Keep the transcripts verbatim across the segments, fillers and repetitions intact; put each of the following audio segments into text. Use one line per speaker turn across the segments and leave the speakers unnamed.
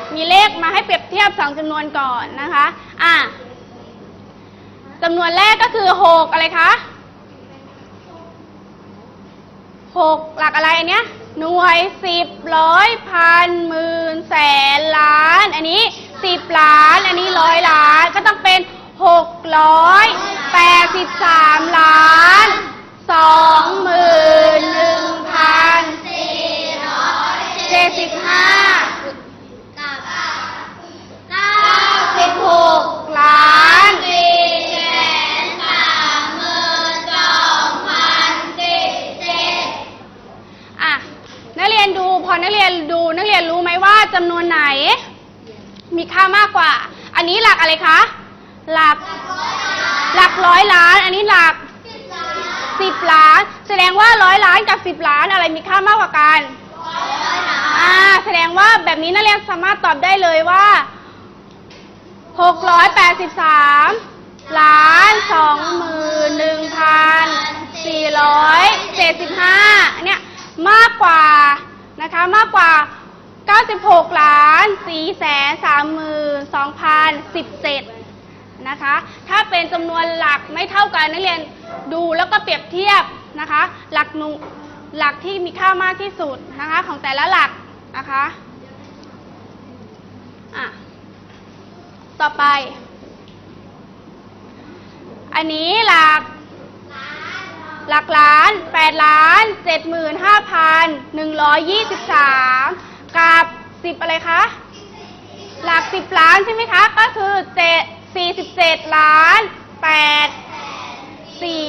มีเลขมาให้เปรียบเทียบสองจำนวนก่อนนะคะอ่ะจำนวนแรกก็คือหกอะไรคะหกหลักอะไรอันเนี้ยหน่วยสิบร้อยพันหมื่นแสนล้านอันนี้สิบล้านอันนี้ร้อยล้านก็ต้องเป็นหกร้อยแปดสิบสามล้านสองหมื่นหนึ่งพันสี่ร้อยเจ็ดสิบห้าเก้าสิบหกล้านสี่แสนสามหมื่นสองพันสิบเจ็ดอ่ะนักเรียนดูพอนักเรียนดูนักเรียนรู้ไหมว่าจำนวนไหนมีค่ามากกว่าอันนี้หลักอะไรคะหลักหลักร้อยล้านอันนี้หลักสิบล้านแสดงว่าร้อยล้านกับสิบล้านอะไรมีค่ามากกว่ากันอ่าแสดงว่าแบบนี้นักเรียนสามารถตอบได้เลยว่าหกร้อยแปดสิบสามล้านสองหมื่นหนึ่งพันสี่ร้อยเจ็ดสิบห้าเนี่ยมากกว่านะคะมากกว่าเก้าสิบหกล้านสี่แสนสามหมื่นสองพันสิบเจ็ดนะคะถ้าเป็นจำนวนหลักไม่เท่ากันนักเรียนดูแล้วก็เปรียบเทียบนะคะหลักหนูหลักที่มีค่ามากที่สุดนะคะของแต่ละหลักนะคะอ่ะต่อไปอันนี้หลักหลักล้านแปดล้านเจ็ดหมื่นห้าพันหนึ่งร้อยยี่สิบสามกับสิบอะไรคะหลักสิบล้านใช่ไหมคะก็คือเจ็ดสี่สิบเจ็ดล้านแปดสี่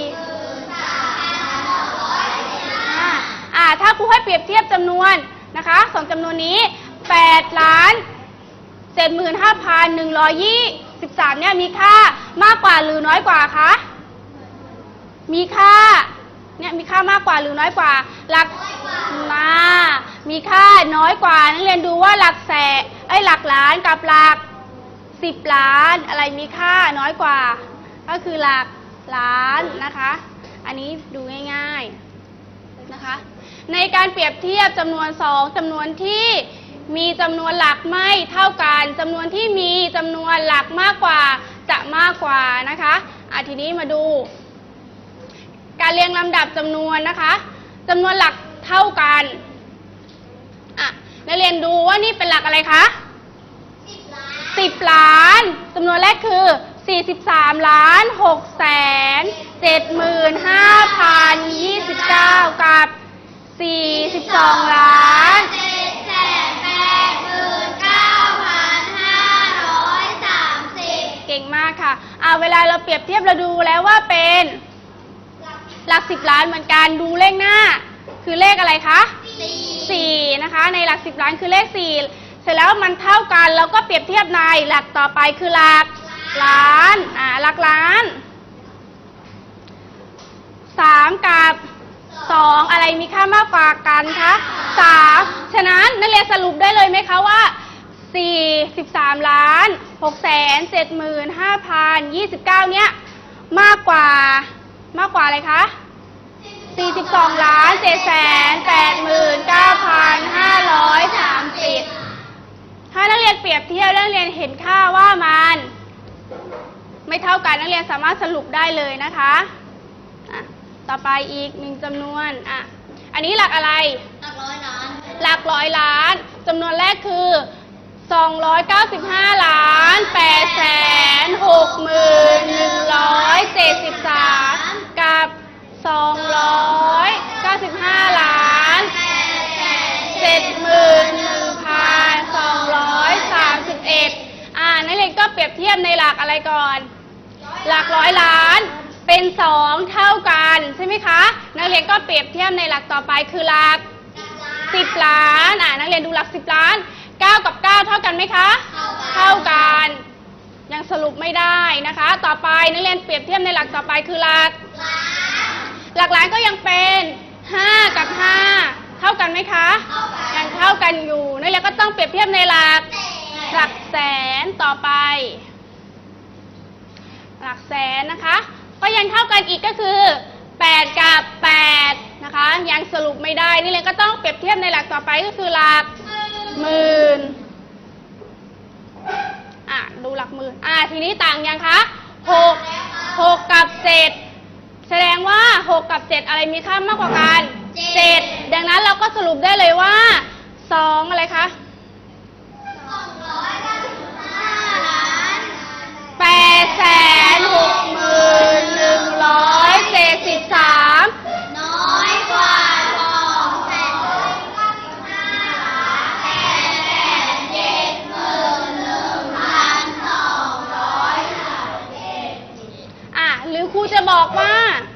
อ่าถ้าครูให้เปรียบเทียบจำนวนนะคะสองจำนวนนี้แปดล้านเจ็ดหมื่นห้าพันหนึ่งร้อยยี่สิบสามเนี่ยมีค่ามากกว่าหรือน้อยกว่าคะมีค่าเนี่ยมีค่ามากกว่าหรือน้อยกว่าหลักมามีค่าน้อยกว่านักเรียนดูว่าหลักแสนไอ้หลักล้านกับหลักสิบล้านอะไรมีค่าน้อยกว่าก็คือหลักล้านนะคะอันนี้ดูง่ายๆนะคะในการเปรียบเทียบจำนวนสองจำนวนที่มีจำนวนหลักไม่เท่ากันจำนวนที่มีจำนวนหลักมากกว่าจะมากกว่านะคะอ่ะทีนี้มาดูการเรียงลำดับจำนวนนะคะจำนวนหลักเท่ากันอ่ะนักเรียนดูว่านี่เป็นหลักอะไรคะสิบล้านจำนวนแรกคือสี่สิบสามล้านหกแสนเจ็ดหมื่นห้าพันยี่สิบเก้ากับสี่สิบสองล้านเจ็ดแสนแปดหมื่นเก้าพันห้าร้อยสามสิบเก่งมากค่ะอ่าเวลาเราเปรียบเทียบเราดูแล้วว่าเป็นหลักสิบล้านเหมือนกันดูเลขหน้าคือเลขอะไรคะสี่นะคะในหลักสิบล้านคือเลขสี่เสร็จแล้วมันเท่ากันแล้วก็เปรียบเทียบในหลักต่อไปคือหลักล้านอ่าหลักล้านสามกับสองอะไรมีค่ามากกว่ากันคะสามฉะนั้นนักเรียนสรุปได้เลยไหมคะว่าสี่สิบสามล้านหกแสนเจ็ดหมื่นห้าพันยี่สิบเก้าเนี้ยมากกว่ามากกว่าอะไรคะสี่สิบสองล้านเจ็ดแสนแปดหมื่นเก้าพันห้าร้อยสามสิบถ้านักเรียนเปรียบเทียบนักเรียนเห็นค่าว่ามันไม่เท่ากันนักเรียนสามารถสรุปได้เลยนะคะอ่ะต่อไปอีกหนึ่งจำนวนอ่ะอันนี้หลักอะไรหลักร้อยล้านหลักร้อยล้านจำนวนแรกคือสองร้อยเก้าสิบห้าล้านแปดแสนหกหมื่นหนึ่งร้อยเจ็ดสิบสามกับสองร้อยเก้าสิบห้าล้านเจ็ดหมื่นหนึ่งพันสองร้อยสามสิบเอ็ดอ่านักเรียนก็เปรียบเทียบในหลักอะไรก่อนหลักร้อยล้านเป็นสองเท่ากันใช่ไหมคะนักเรียนก็เปรียบเทียบในหลักต่อไปคือหลักสิบล้านอ่านักเรียนดูหลักสิบล้านเก้ากับเก้าเท่ากันไหมคะเท่ากันยังสรุปไม่ได้นะคะต่อไปนักเรียนเปรียบเทียบในหลักต่อไปคือหลักหลักล้านก็ยังเป็นห้ากับห้าเท่ากันไหมคะยังเท่ากันอยู่นักเรียนก็ต้องเปรียบเทียบในหลักหลักแสนต่อไปหลักแสนนะคะก็ยังเท่ากันอีกก็คือแปดกับแปดนะคะยังสรุปไม่ได้นี่เลยก็ต้องเปรียบเทียบในหลักต่อไปก็คือหลักหมื่นหลักหมื่นอ่าทีนี้ต่างยังคะหกหกกับเจ็ดแสดงว่าหกกับเจ็ดอะไรมีค่ามากกว่ากันเจ็ดดังนั้นเราก็สรุปได้เลยว่าสองอะไรคะแปดแสนหกหมื่นหนึ่งร้อยเจ็ดสิบสาม
น้อยกว่าสองแสนเก้าสิบห้าล้านแปดแสนเจ็ดหมื่นหนึ่งพันสองร้อยสามสิบเอ็ด
อ่ะหรือครูจะบอกว่า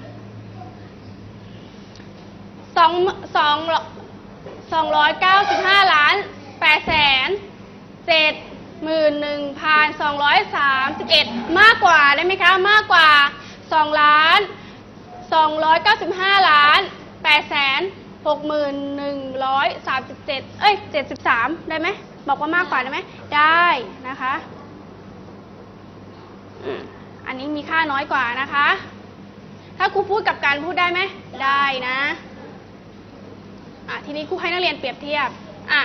สองสองสองร้อยเก้าสิบห้าล้านแปดแสนเจ็ดหมื่นหนึ่งพันสองร้อยสามสิบเอ็ดมากกว่าได้ไหมคะมากกว่าสองล้านสองร้อยเก้าสิบห้าล้านแปดแสนหกหมื่นหนึ่งร้อยสามสิบเจ็ดเอ้ยเจ็ดสิบสามได้ไหมบอกว่ามากกว่าได้ไหมได้นะคะอันนี้มีค่าน้อยกว่านะคะถ้าครูพูดกับการพูดได้ไหมได้นะอ่ะทีนี้ครูให้นักเรียนเปรียบเทียบอ่ะ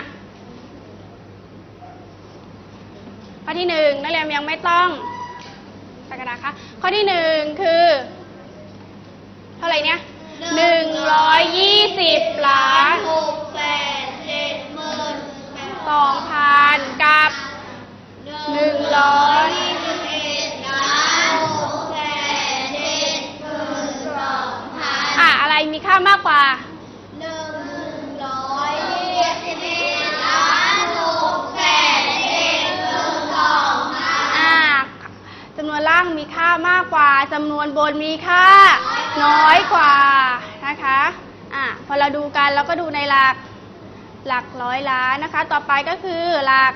ข้อที่หนึ่งนักเรียนยังไม่ต้องใส่กระดาษคะข้อที่หนึ่งคือเท่าไหร่เนี่ยหนึ่งร้อยยี่สิบล้าน
หกแสนเจ็ดหมื่น
สองพันกับหนึ่งร้อย
ยี่สิบเอ็ดล้านหกแสนเจ็ดหมื่นสองพัน
อ่ะอะไรมีค่ามากกว่า
หนึ่งร้อยยี่สิบเอ็ดล้านหกแสนเจ็ดหมื่นสองพัน
อ่ะจำนวนล่างมีค่ามากกว่าจำนวนบนมีค่าน้อยกว่านะคะอ่ะพอเราดูกันเราก็ดูในหลักหลักร้อยล้านนะคะต่อไปก็คือหลัก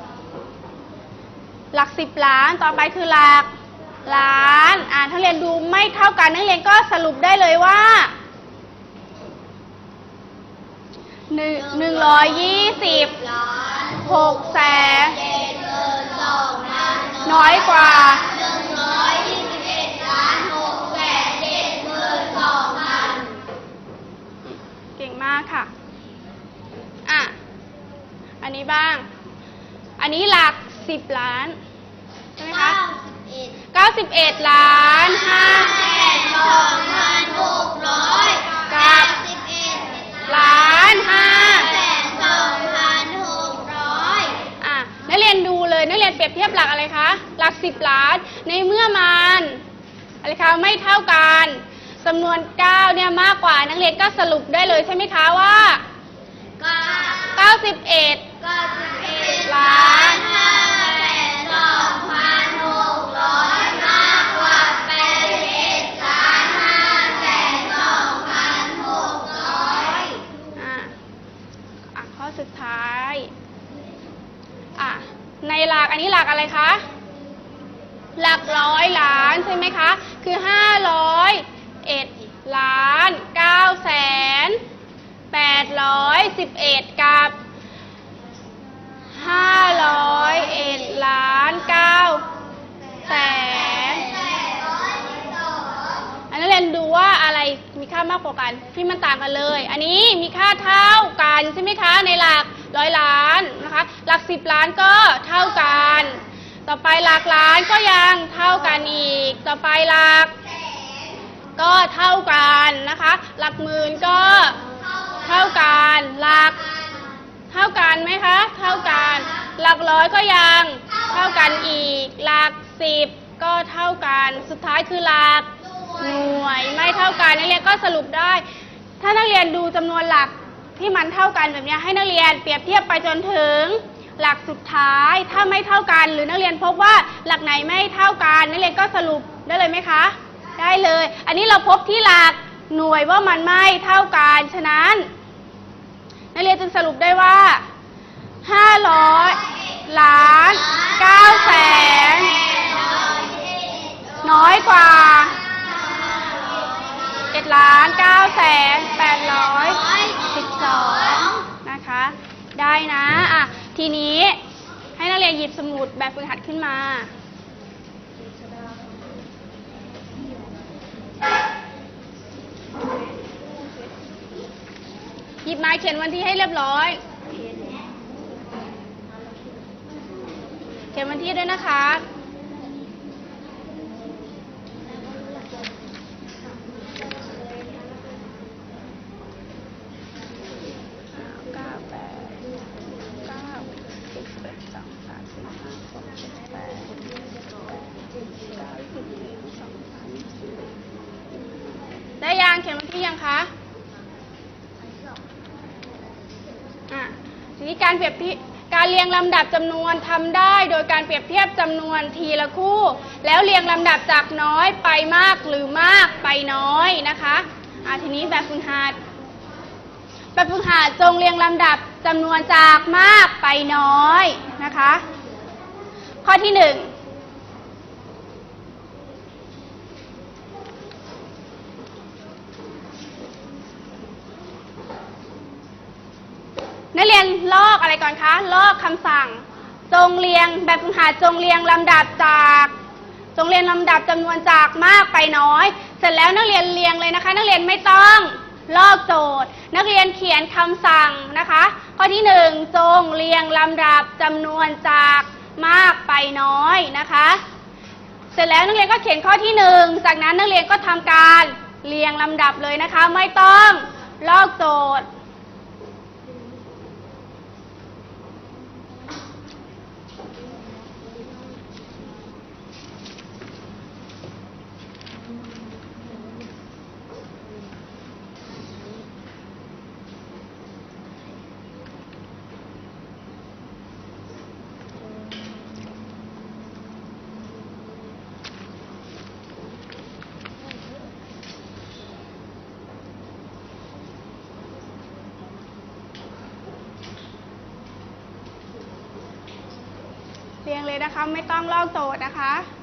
หลักสิบล้านต่อไปคือหลักล้านอ่าถ้าเรียนดูไม่เท่ากันนักเรียนก็สรุปได้เลยว่าหนึ่งหนึ่งร้อยยี่สิบหกแสนน้อยกว่า
หนึ่งร้อยยี่สิบเอ็ดล้านหกแสนเจ็ดหมื่นสองพัน
เก่งมากค่ะอ่ะอันนี้บ้างอันนี้หลักสิบล้านใช่ไหมคะเก้าสิบเอ็ดล้านห้า
แสนสองพันหกร้อย
กับ
สิบเอ็ด
ล้านห้า
แสนสองพันหกร้อย
อ่ะนักเรียนดูเลยนักเรียนเปรียบเทียบหลักอะไรคะหลักสิบล้านในเมื่อมันอะไรคะไม่เท่ากันจำนวนเก้าเนี่ยมากกว่านักเรียนก็สรุปได้เลยใช่ไหมคะว่าเก้าสิบเอ็ด
ล้านห้าแสนสองพันหกร้อยมากกว่าแปดสิบเอ็ดล้านห้าแสนสองพันหกร้อย
อ่ะอ่ะข้อสุดท้ายอ่ะในหลักอันนี้หลักอะไรคะหลักร้อยล้านใช่ไหมคะคือห้าร้อยเอ็ดล้านเก้าแสนแปดร้อยสิบเอ็ดกับห้าร้อยเอ็ดล้านเก้าแสนอันนั้นเรียนดูว่าอะไรมีค่ามากกว่ากันที่มันต่างกันเลยอันนี้มีค่าเท่ากันใช่ไหมคะในหลักร้อยล้านนะคะหลักสิบล้านก็เท่ากันต่อไปหลักล้านก็ยังเท่ากันอีกต่อไปหลักก็เท่ากันนะคะหลักหมื่นก็เท่ากันหลักเท่ากันไหมคะเท่ากันหลักร้อยก็ยังเท่ากันอีกหลักสิบก็เท่ากันสุดท้ายคือหลักหน่วยไม่เท่ากันนักเรียนก็สรุปได้ถ้านักเรียนดูจำนวนหลักที่มันเท่ากันแบบนี้ให้นักเรียนเปรียบเทียบไปจนถึงหลักสุดท้ายถ้าไม่เท่ากันหรือนักเรียนพบว่าหลักไหนไม่เท่ากันนักเรียนก็สรุปได้เลยไหมคะได้เลยอันนี้เราพบที่หลักหน่วยว่ามันไม่เท่ากันฉะนั้นนักเรียนจึงสรุปได้ว่าห้าร้อยล้านเก้าแสนน้อยกว่าเจ็ดล้านเก้าแสนแปดร้อยสิบสองนะคะได้นะอ่ะทีนี้ให้นักเรียนหยิบสมุดแบบฝึกหัดขึ้นมาหยิบมาเขียนวันที่ให้เรียบร้อยเขียนวันที่ด้วยนะคะยังคะอ่ะทีนี้การเปรียบเทียบการเรียงลำดับจำนวนทำได้โดยการเปรียบเทียบจำนวนทีละคู่ แล้วเรียงลำดับจากน้อยไปมากหรือมากไปน้อยนะคะอ่ะทีนี้แบบฝึกหัดแบบฝึกหัดจงเรียงลำดับจำนวนจากมากไปน้อยนะคะข้อที่หนึ่งนักเรียนลอกอะไรก่อนคะลอกคำสั่งจงเรียงแบบฝึกหัดจงเรียงลำดับจากจงเรียงลำดับจำนวนจากมากไปน้อยเสร็จแล้วนักเรียนเรียงเลยนะคะนักเรียนไม่ต้องลอกโจทย์นักเรียนเขียนคำสั่งนะคะข้อที่หนึ่งจงเรียงลำดับจำนวนจากมากไปน้อยนะคะเสร็จแล้วนักเรียนก็เขียนข้อที่หนึ่งจากนั้นนักเรียนก็ทำการเรียงลำดับเลยนะคะไม่ต้องลอกโจทย์เรียงเลยนะคะไม่ต้องลอกโจทย์นะคะ